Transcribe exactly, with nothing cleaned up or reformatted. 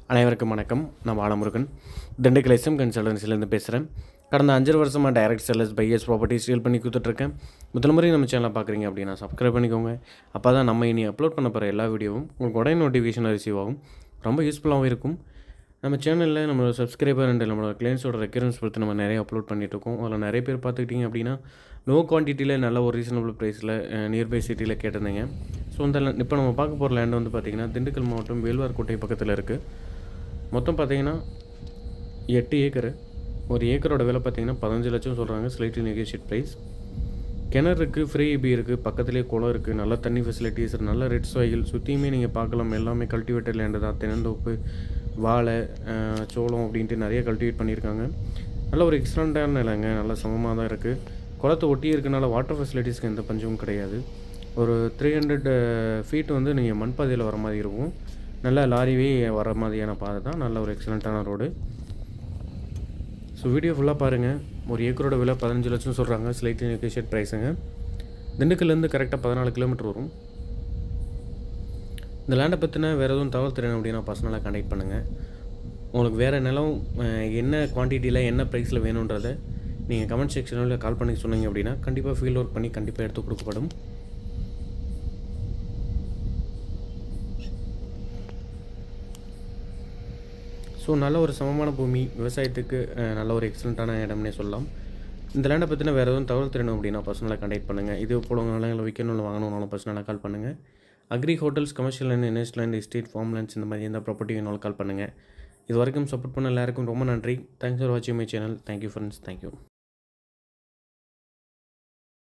அனைவருக்கும் வணக்கம். நான் பாலமுருகன், திண்டுக்கல் எஸ்எம் கன்சல்டன்சிலேருந்து பேசுகிறேன். கடந்த அஞ்சு வருஷமாக direct sellers buyers property sale பண்ணி கொடுத்துட்ருக்கேன். முதல் முறை நம்ம சேனலை பார்க்குறீங்க அப்படின்னா சப்ஸ்கிரைப் பண்ணிக்கோங்க. அப்போ தான் நம்ம இனி அப்லோட் பண்ண போகிற எல்லா வீடியோவும் உங்களுக்கு உடனே நோட்டிஃபிகேஷன் ரிசீவ் ஆகும். ரொம்ப யூஸ்ஃபுல்லாகவும் இருக்கும். நம்ம சேனலில் நம்மளோட சப்ஸ்கிரைபர் அண்ட் நம்மளோட கிளைண்ட்ஸோட ரெக்யூரன்ஸ் பொறுத்து நம்ம நிறைய அப்லோட் பண்ணிகிட்ருக்கோம். அதில் நிறைய பேர் பார்த்துக்கிட்டிங்க அப்படின்னா லோ குவான்டிட்டியில் நல்ல ஒரு ரீசனபிள் ப்ரைஸில் நியர்பை சிட்டியில் கேட்டிருந்தீங்க. ஸோ அந்த இப்போ நம்ம பார்க்க போகிற லேண்ட் வந்து பார்த்திங்கன்னா திண்டுக்கல் மாவட்டம் வேல்வார்கோட்டை பக்கத்தில் இருக்குது. மொத்தம் பார்த்தீங்கன்னா எட்டு ஏக்கரு. ஒரு ஏக்கரோட விலை பார்த்தீங்கன்னா பதினஞ்சு லட்சம் சொல்கிறாங்க. Slightly negotiate price. கிணறு இருக்குது, ஃப்ரீ இபி இருக்குது, பக்கத்துலேயே குளம் இருக்குது, நல்ல தண்ணி ஃபெசிலிட்டிஸ், நல்ல ரெட் சாயில் சுற்றியுமே நீங்கள் பார்க்கலாம். எல்லாமே கல்டிவேட்டட் லேண்டு தான். தென்னந்தோப்பு, வாழை, சோளம் அப்படின்ட்டு நிறைய கல்டிவேட் பண்ணியிருக்காங்க. நல்ல ஒரு எக்ஸலண்ட்டான நிலங்க, நல்ல சமமாக தான் இருக்குது. குளத்தை ஒட்டி இருக்கனால வாட்டர் ஃபெசிலிட்டிஸ்க்கு எந்த பஞ்சமும் கிடையாது. ஒரு த்ரீ ஹண்ட்ரட் ஃபீட் வந்து நீங்கள் மண்பாதையில் வர மாதிரி இருக்கும். நல்ல லாரிவே வர மாதிரியான பாதை தான். நல்ல ஒரு எக்ஸலண்ட்டான ரோடு. ஸோ வீடியோ ஃபுல்லாக பாருங்கள். ஒரு ஏக்கரோட விலை பதினஞ்சு லட்சம் சொல்கிறாங்க. Slightly negotiate ப்ரைஸுங்க. திண்டுக்கல்லேருந்து கரெக்டாக பதினாலு கிலோமீட்டர் வரும். இந்த லேண்டை பற்றின வேறு எதுவும் தகவல் தெரியணும் அப்படின்னா பர்சனலாக கான்டாக்ட் பண்ணுங்கள். உங்களுக்கு வேறு நிலம் என்ன குவான்டிட்டியில் என்ன ப்ரைஸில் வேணுன்றதை நீங்கள் கமெண்ட் செக்ஷனில் கால் பண்ணி சொன்னீங்க அப்படின்னா கண்டிப்பாக ஃபீல்ட் ஒர்க் பண்ணி கண்டிப்பாக எடுத்து கொடுக்கப்படும். ஸோ நல்ல ஒரு சமமான பூமி, விவசாயத்துக்கு நல்ல ஒரு எக்ஸலண்ட்டான இடம்னே சொல்லலாம். இந்த லேண்டை பற்றின வேறு எதுவும் தகவல் தெரியணும் அப்படின்னா பர்சனலாக கான்டாக்ட் பண்ணுங்கள். இது போல நிலங்களை விற்கணும் வாங்கணும்னாலும் பர்சனலாக கால் பண்ணுங்கள். Agri hotels, commercial land, invest land, estate, farm lands இந்த மாதிரி எந்த ப்ராப்பர்ட்டி வேணாலும் கால் பண்ணுங்கள். இது வரைக்கும் சப்போர்ட் பண்ண எல்லாருக்கும் ரொம்ப நன்றி. தேங்க்ஸ் ஃபார் வாட்சிங் my channel. Thank you friends. Thank you.